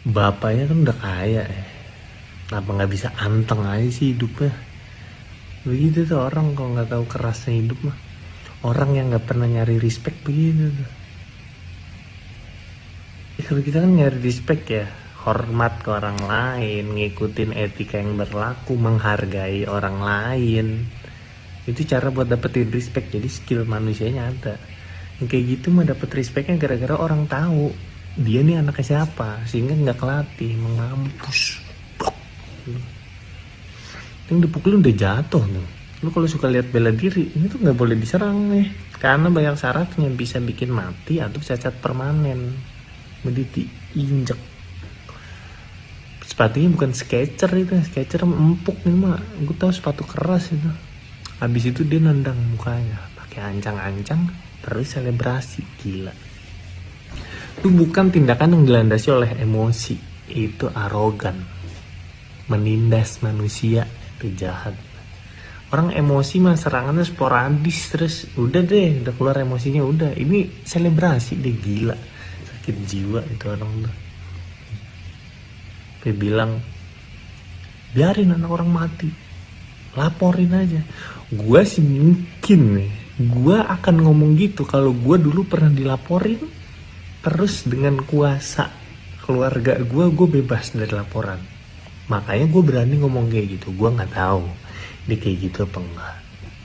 Bapaknya kan udah kaya ya. Kenapa nggak bisa anteng aja sih hidupnya? Begitu tuh orang kalau nggak tahu kerasnya hidup mah. Orang yang nggak pernah nyari respect begitu tuh. Ya, kalau kita kan nyari respect ya, hormat ke orang lain, ngikutin etika yang berlaku, menghargai orang lain. Itu cara buat dapetin respect. Jadi skill manusianya ada. Yang kayak gitu mah dapet respectnya gara-gara orang tahu dia nih anaknya siapa, sehingga nggak kelatih, mengampus. Yang dipukulin udah jatuh tuh. Lu kalau suka lihat bela diri, ini tuh nggak boleh diserang nih, karena banyak syaratnya bisa bikin mati atau cacat permanen. Mesti diinjek. Sepatunya bukan Skechers itu, Skechers empuk nih mah. Gue tahu sepatu keras itu. Habis itu dia nendang mukanya, pakai ancang-ancang, terus selebrasi, gila. Itu bukan tindakan yang dilandasi oleh emosi, itu arogan, menindas manusia, itu jahat. Orang emosi mah serangannya sporadis, terus udah deh, udah keluar emosinya udah. Ini selebrasi deh, gila, sakit jiwa itu orang tuh. Dia bilang biarin anak orang mati, laporin aja. Gue sih mungkin nih, gue akan ngomong gitu kalau gue dulu pernah dilaporin, terus dengan kuasa keluarga gue bebas dari laporan. Makanya gue berani ngomong kayak gitu. Gue nggak tahu dia kayak gitu apa enggak.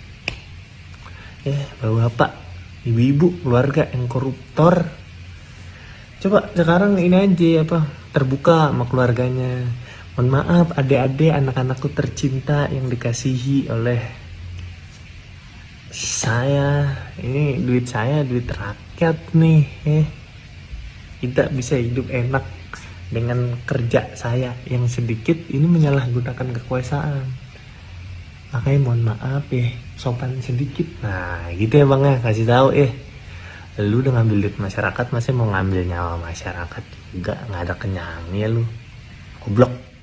Bapak, ibu-ibu, keluarga yang koruptor, coba sekarang ini aja apa, terbuka sama keluarganya. Mohon maaf adik-adik, anak-anakku tercinta yang dikasihi oleh saya. Ini duit saya, duit rakyat nih. Kita bisa hidup enak dengan kerja saya yang sedikit ini menyalahgunakan kekuasaan. Makanya mohon maaf ya, sopan sedikit. Nah gitu ya bang ya, kasih tahu lu udah ngambil duit masyarakat, masih mau ngambil nyawa masyarakat juga, nggak ada kenyangnya lu, goblok.